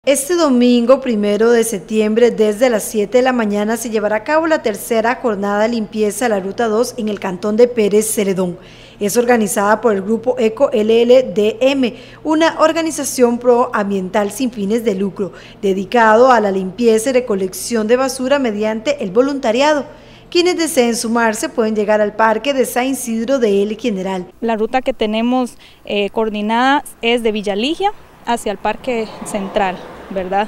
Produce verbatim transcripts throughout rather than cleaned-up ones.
Este domingo, primero de septiembre, desde las siete de la mañana, se llevará a cabo la tercera jornada de limpieza de la Ruta dos en el cantón de Pérez Celedón. Es organizada por el grupo Eco L L D M, una organización proambiental sin fines de lucro, dedicado a la limpieza y recolección de basura mediante el voluntariado. Quienes deseen sumarse pueden llegar al Parque de San Isidro de El General. La ruta que tenemos eh, coordinada es de Villa Ligia hacia el Parque Central, ¿verdad?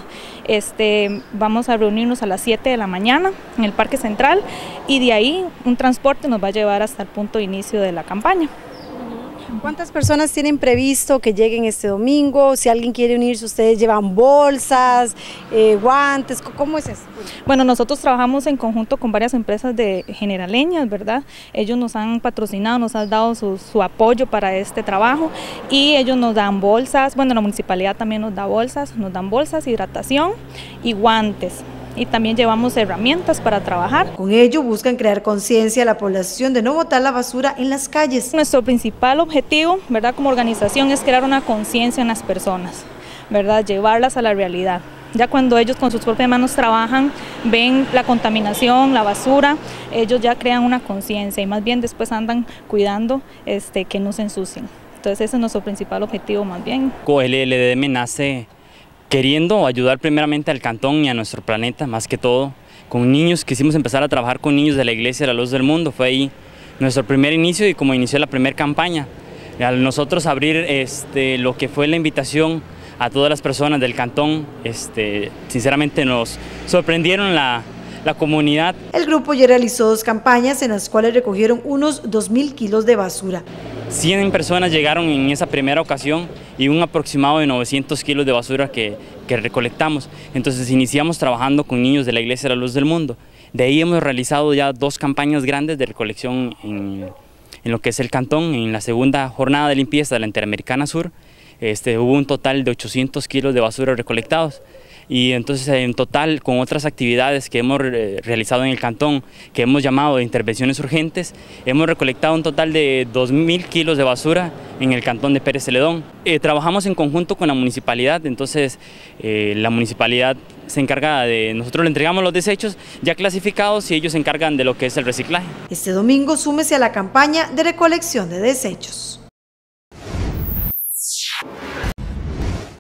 Este, vamos a reunirnos a las siete de la mañana en el Parque Central y de ahí un transporte nos va a llevar hasta el punto de inicio de la campaña. ¿Cuántas personas tienen previsto que lleguen este domingo? Si alguien quiere unirse, ustedes llevan bolsas, eh, guantes, ¿cómo es eso? Bueno, nosotros trabajamos en conjunto con varias empresas de generaleñas, ¿verdad? Ellos nos han patrocinado, nos han dado su, su apoyo para este trabajo y ellos nos dan bolsas, bueno, la municipalidad también nos da bolsas, nos dan bolsas, hidratación y guantes. Y también llevamos herramientas para trabajar. Con ello buscan crear conciencia a la población de no botar la basura en las calles. Nuestro principal objetivo, ¿verdad?, como organización es crear una conciencia en las personas, ¿verdad?, llevarlas a la realidad. Ya cuando ellos con sus propias manos trabajan, ven la contaminación, la basura, ellos ya crean una conciencia y más bien después andan cuidando este, que no se ensucien. Entonces ese es nuestro principal objetivo más bien. Eco L L D M nace queriendo ayudar primeramente al cantón y a nuestro planeta, más que todo, con niños. Quisimos empezar a trabajar con niños de la Iglesia de la Luz del Mundo, fue ahí nuestro primer inicio y como inició la primera campaña. Al nosotros abrir este, lo que fue la invitación a todas las personas del cantón, este, sinceramente nos sorprendieron la, la comunidad. El grupo ya realizó dos campañas en las cuales recogieron unos dos mil kilos de basura. cien personas llegaron en esa primera ocasión y un aproximado de novecientos kilos de basura que, que recolectamos. Entonces iniciamos trabajando con niños de la Iglesia de la Luz del Mundo. De ahí hemos realizado ya dos campañas grandes de recolección en, en lo que es el cantón. En la segunda jornada de limpieza de la Interamericana Sur este, hubo un total de ochocientos kilos de basura recolectados. Y entonces en total, con otras actividades que hemos realizado en el cantón, que hemos llamado de intervenciones urgentes, hemos recolectado un total de dos mil kilos de basura en el cantón de Pérez Celedón. Eh, trabajamos en conjunto con la municipalidad, entonces eh, la municipalidad se encarga de, nosotros le entregamos los desechos ya clasificados y ellos se encargan de lo que es el reciclaje. Este domingo súmese a la campaña de recolección de desechos.